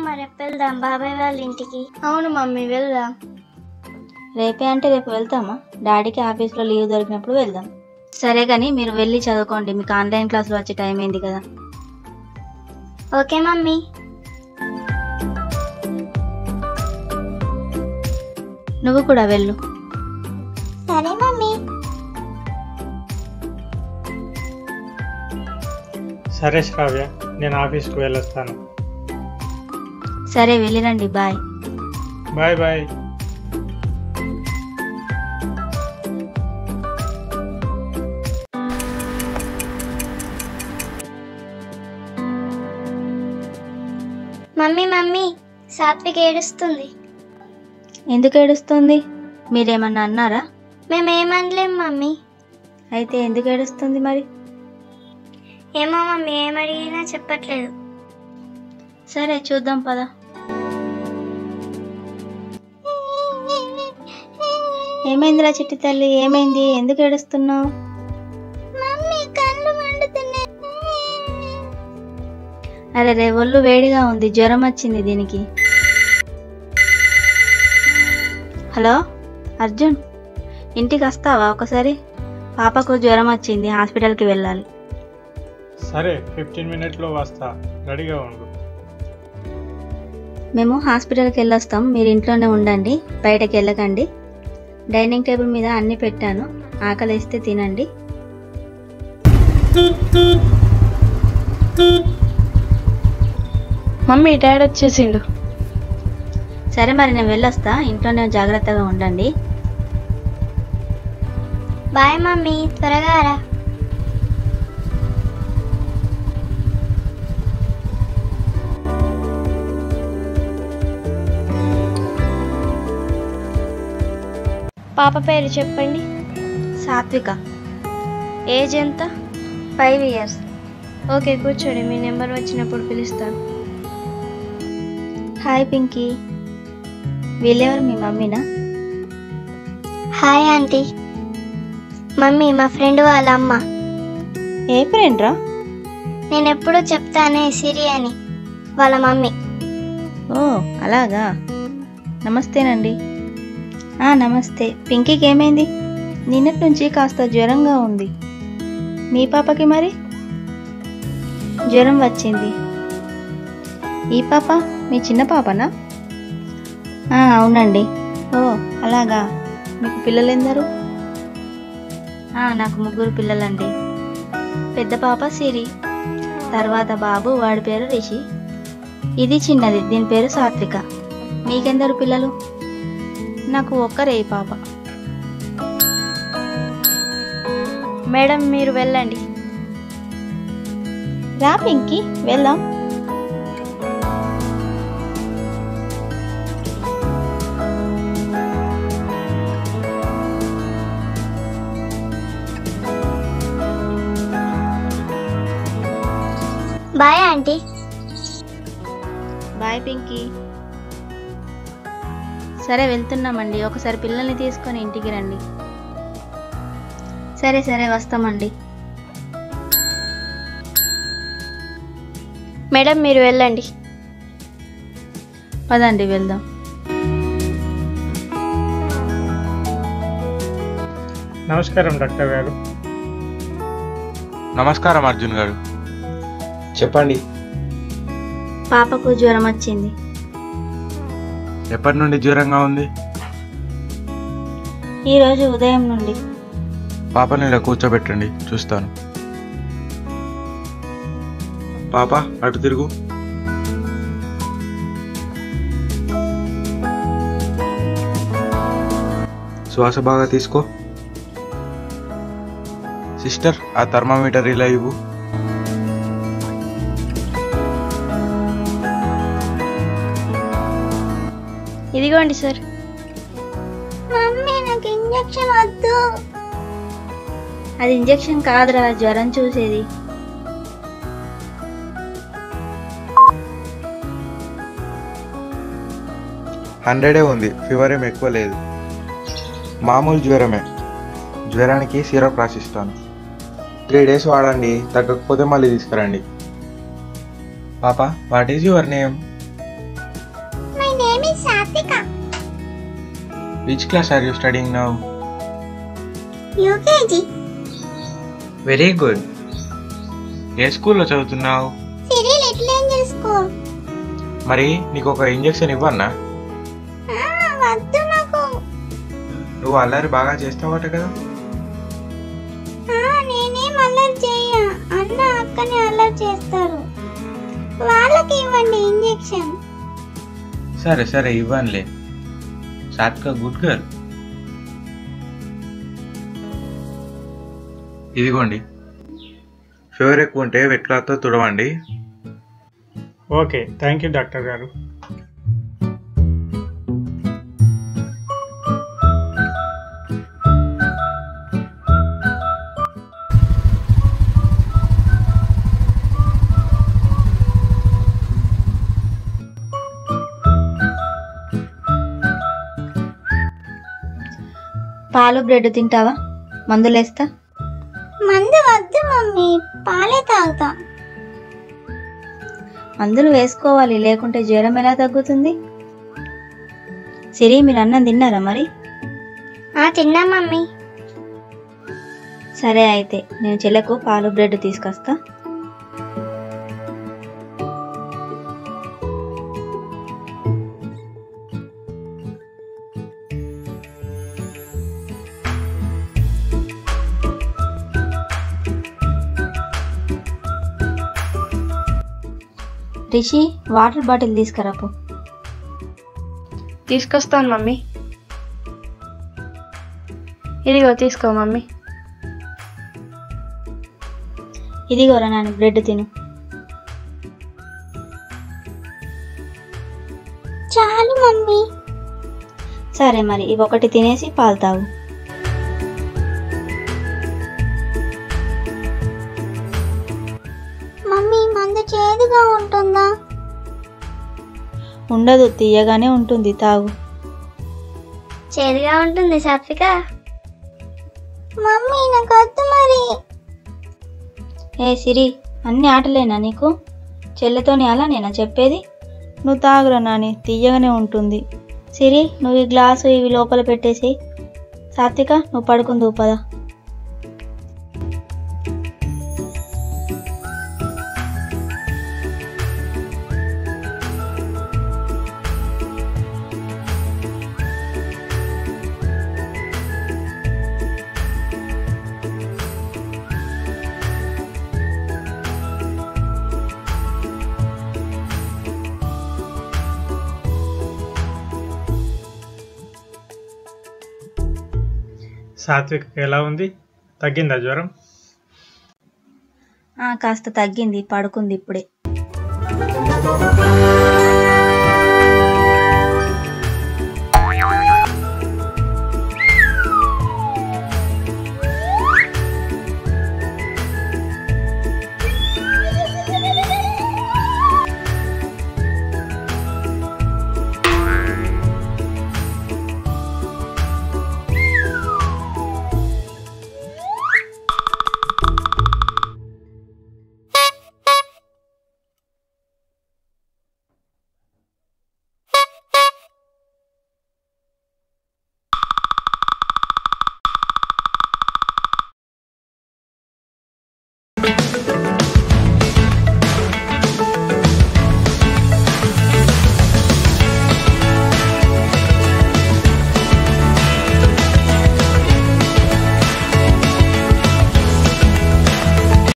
అమ్మమ్మ రేపు వెళ్దాం బాబాయ్ వాళ్ళ ఇంటికి. అవును మమ్మీ వెళ్దాం. రేపే అంటే రేపు వెళ్తామా? డాడీకి ఆఫీస్లో లీవ్ దొరికినప్పుడు వెళ్దాం. సరే కానీ మీరు వెళ్ళి చదువుకోండి, మీకు ఆన్లైన్ క్లాసులు వచ్చే టైం అయింది కదా. Okay mummy. నువ్వు కూడా వెళ్ళు. సరే మమ్మీ. సరే శ్రావ్య, నేను ఆఫీస్కి వెళ్ళొస్తాను. సరే వెళ్ళిరండి. Bye. Bye bye. Mummy mummy Satvik ఏడుస్తుంది. ఎందుకు ఏడుస్తుంది? మీరేమన్నా అన్నారా? మేమేమనలేం మమ్మీ. అయితే ఎందుకు ఏడుస్తుంది మరి? ఏమో మమ్మీ, ఏమడిగినా చెప్పట్లేదు. సరే చూద్దాం పద. ఏమైందిరా చిట్టి తల్లి, ఏమైంది? ఎందుకు ఏడుస్తున్నావు? మమ్మీ కళ్ళు మండుతున్నాయి. అరే రే, ఒళ్ళు వేడిగా ఉంది, జ్వరం వచ్చింది దీనికి. హలో అర్జున్, ఇంటికి వస్తావా ఒకసారి? పాపకు జ్వరం వచ్చింది, హాస్పిటల్కి వెళ్ళాలి. సరే 15 మినిట్లో వస్తా, రెడీగా ఉండు. మేము హాస్పిటల్కి వెళ్ళొస్తాం, మీరు ఇంట్లోనే ఉండండి, బయటకు వెళ్ళకండి. డైనింగ్ టేబుల్ మీద అన్నీ పెట్టాను, ఆకలి వేస్తే తినండి. మమ్మీ డాడీ వచ్చేసిండు. సరే మరి నేను వెళ్ళొస్తా, ఇంట్లోనే జాగ్రత్తగా ఉండండి. బాయ్ మమ్మీ, త్వరగా రా. పాప పేరు చెప్పండి. సాత్విక. ఏజ్ ఎంత? 5 years. ఓకే కూర్చోండి, మీ నెంబర్ వచ్చినప్పుడు పిలుస్తాను. హాయ్ పింకీ. వీళ్ళెవరు, మీ మమ్మీనా? Hi aunty. మమ్మీ మా ఫ్రెండ్ వాళ్ళ అమ్మ. ఏ ఫ్రెండ్ రా? నేను ఎప్పుడు చెప్తానే సిరి అని, వాళ్ళ మమ్మీ. ఓ అలాగా, నమస్తేనండి. నమస్తే. పింకీకి ఏమైంది? నిన్నటి నుంచి కాస్త జ్వరంగా ఉంది. మీ పాపకి మరి? జ్వరం వచ్చింది. ఈ పాప మీ చిన్న పాపనా? అవునండి. ఓ అలాగా. మీకు పిల్లలు ఎందరు? నాకు 3 పిల్లలండి. పెద్ద పాప సిరి, తర్వాత బాబు, వాడి పేరు రిషి. ఇది చిన్నది, దీని పేరు సాత్విక. మీకెందరు పిల్లలు? నాకు ఒక్కరే పాప. మేడం మీరు వెళ్ళండి. రా పింకీ వెళ్దాం. Bye aunty. బాయ్ పింకీ. సరే వెళ్తున్నామండి, ఒకసారి పిల్లల్ని తీసుకొని ఇంటికి రండి. సరే సరే వస్తామండి. మేడం మీరు వెళ్ళండి. పదండి వెళ్దాం. నమస్కారం డాక్టర్ గారు. నమస్కారం అర్జున్ గారు. చెప్పండి. పాపకు జ్వరం వచ్చింది. ఎప్పటి నుండి జ్వరంగా ఉంది? ఈరోజు ఉదయం నుండి. పాపని ఇలా కూర్చోబెట్టండి, చూస్తాను. పాప అటు తిరుగు. శ్వాస బాగా తీసుకో. సిస్టర్ ఆ థర్మామీటర్ ఇలా ఇవ్వు. ఇదిగోండి సార్. మమ్మీ నాకు ఇంజెక్షన్ వద్దు. అది ఇంజెక్షన్ కాదురా, జ్వరం చూసేది. హండ్రెడే ఉంది, ఫీవర్ ఏం ఎక్కువ లేదు, మామూలు జ్వరమే. జ్వరానికి సిరప్ రాసిస్తాను, 3 days వాడండి, తగ్గకపోతే మళ్ళీ తీసుకురండి. పాప what is your name? Satvika. Which class are you studying now? UKG. Very good. ఏ స్కూల్లో చదువుతున్నావు? Siri little angel school. మరి నీకు ఒక ఇంజెక్షన్ ఇవ్వన్నా? వద్దు నాకు. నువ్వు అల్లరి బాగా చేస్తావట కదా? నేనేం అల్లరి చేయ. అన్న అక్కని అల్లరి చేస్తారు. వాళ్ళకి ఇవ్వండి ఇంజెక్షన్. సరే సరే ఇవ్వనులే. సాత్విక గుడ్ గర్ల్. ఇదిగోండి. ఫీవర్ ఎక్కువ ఉంటే వెట్ క్లాత్తో తుడవండి. ఓకే, థ్యాంక్ యూ డాక్టర్ గారు. పాలు బ్రెడ్ తింటావా? మందులేస్తా. మందు వద్దు మమ్మీ, పాలే తాగుతా. మందులు వేసుకోవాలి, లేకుంటే జ్వరం ఎలా తగ్గుతుంది? సిరి, మీరు అన్నం తిన్నారా మరి? తిన్నా మమ్మీ. సరే అయితే నేను చెల్లకు పాలు బ్రెడ్ తీసుకొస్తా. రిషి, వాటర్ బాటిల్ తీసుకురాపు. తీసుకొస్తాను మమ్మీ. ఇదిగో తీసుకో మమ్మీ. ఇదిగోరా నాన్న, బ్రెడ్ తిను. చాలు మమ్మీ. సరే మరి ఇవి ఒకటి తినేసి పాలు తాగు. మమ్మీ, మందు చేదుగా ఉంటుందా? ఉండదు, తీయగానే ఉంటుంది, తాగు. చేదుగా ఉంటుంది సాత్విక. మమ్మీ నాకు వద్దు మరి. ఏ సిరి, అన్ని ఆటలేనా నీకు? చెల్లెతోని అలా నేనా చెప్పేది? నువ్వు తాగురా నాని, తీయగానే ఉంటుంది. సిరి, నువ్వు ఈ గ్లాసు ఇవి లోపల పెట్టేసి. సాత్విక, నువ్వు పడుకుందువు పద. సాత్విక్ ఎలా ఉంది? తగ్గిందా జ్వరం? కాస్త తగ్గింది, పడుకుంది ఇప్పుడే.